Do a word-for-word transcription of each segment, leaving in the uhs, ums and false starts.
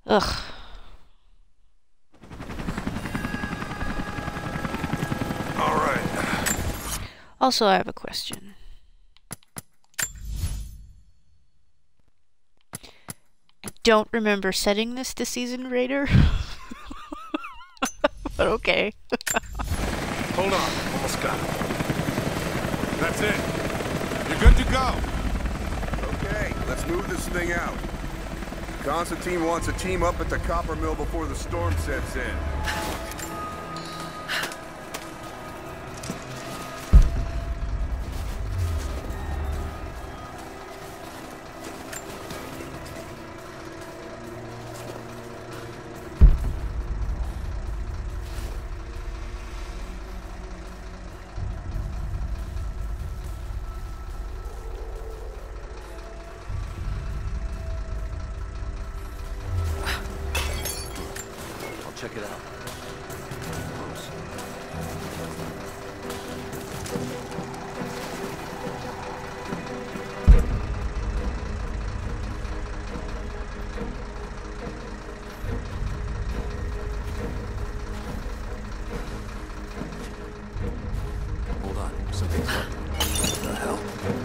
Ugh. All right. Also, I have a question. I don't remember setting this to Seasoned Raider. But okay. Hold on. Almost got it. That's it. You're good to go. Okay, let's move this thing out. Constantine wants a team up at the copper mill before the storm sets in. Check it out. Hold on, something's up. What the hell?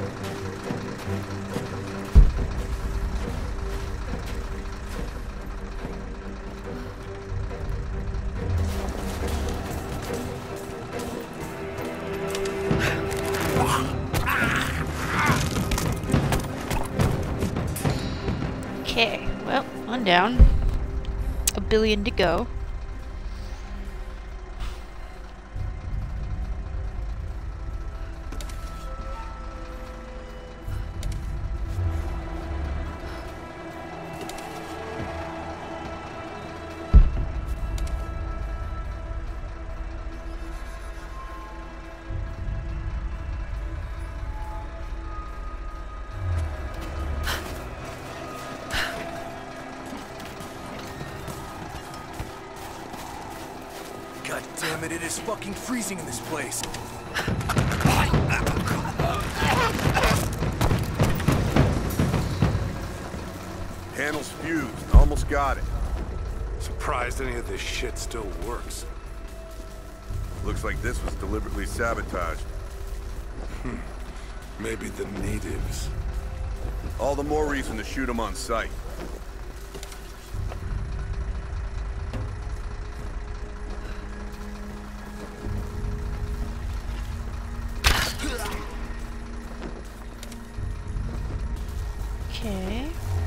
Okay, well, one down. A billion to go. God damn it, it is fucking freezing in this place. Panel's fused. Almost got it. Surprised any of this shit still works. Looks like this was deliberately sabotaged. Hmm. Maybe the natives. All the more reason to shoot them on sight. Okay.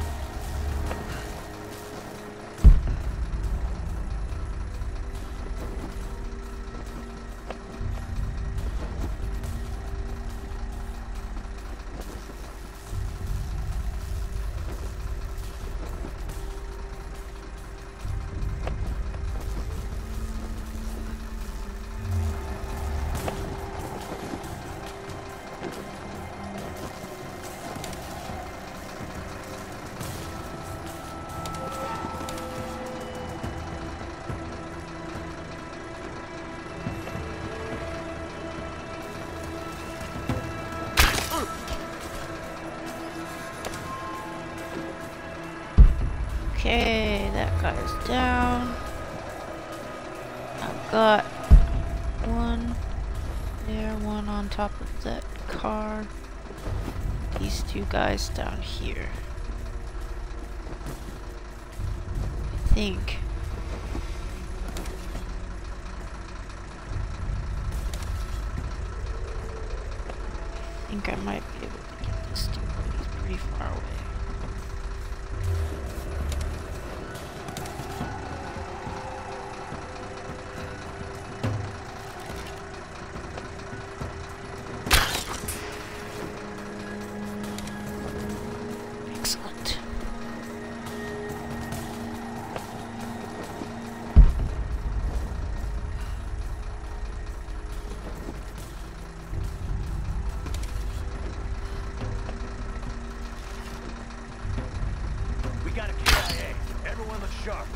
Okay, that guy's down. I've got one there, one on top of that car. These two guys down here. I think. I think I might be able to get this dude, but he's pretty far away. Excellent. We got a K I A. Everyone looks sharp.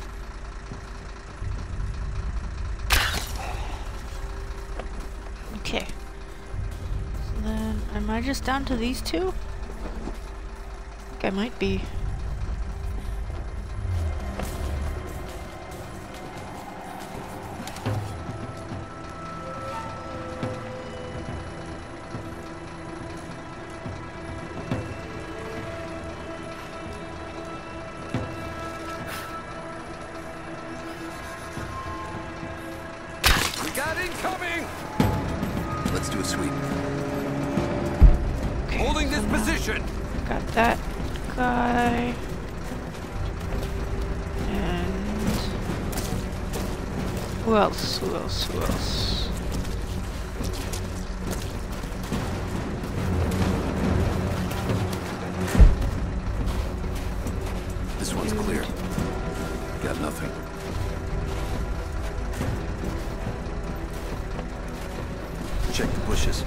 Okay. So then, am I just down to these two? I think I might be. Incoming! Let's do a sweep. Okay, Holding so this now position. got that guy. And who else? Who else? Who else? This one's clear. Got nothing. Check the bushes.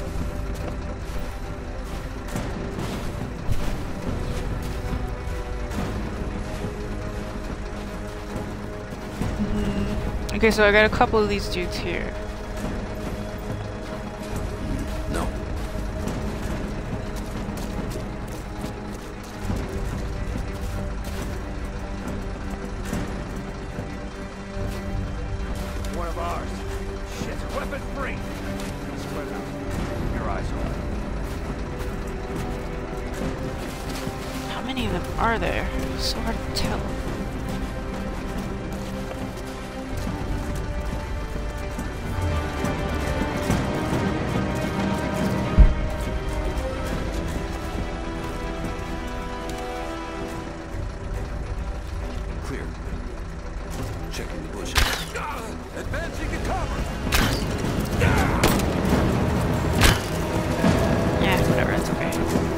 Okay, so I got a couple of these dudes here. No. One of ours. Shit, weapon free. Spread out. Your eyes open. How many of them are there? So hard to tell. Clear. Checking the bushes. Advancing to cover. Yeah, whatever, it's okay.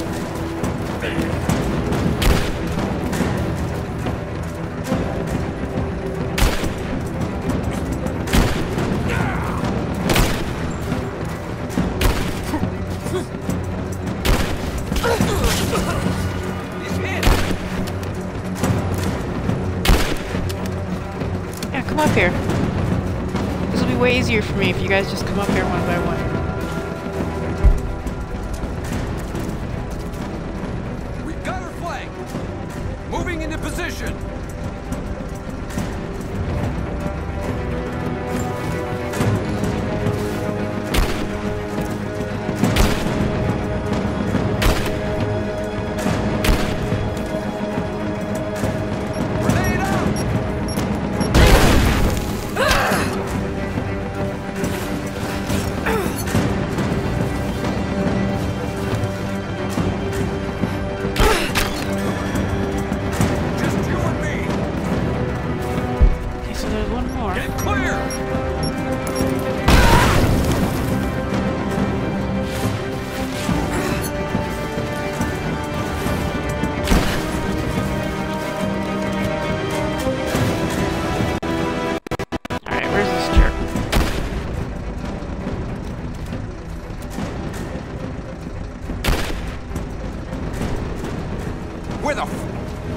He's hit. Yeah, come up here. This will be way easier for me if you guys just come up here one by one. We've got her flanked. Moving into position. Grenade out! Just you and me. Okay, so there's one more. Get clear. Alright, where's this jerk? Where the f-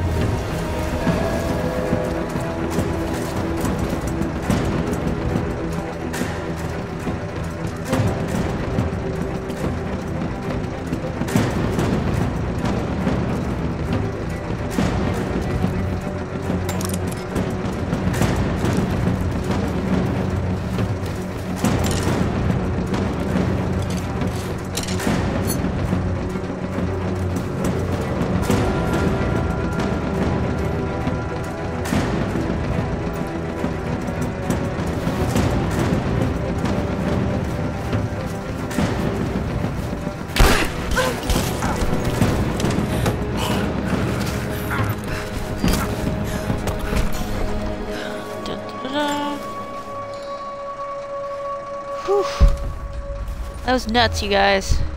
Da-da-da. Whew. That was nuts, you guys.